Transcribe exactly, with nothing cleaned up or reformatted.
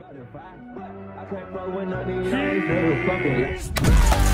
I can't fuck with none of these niggas, fucking.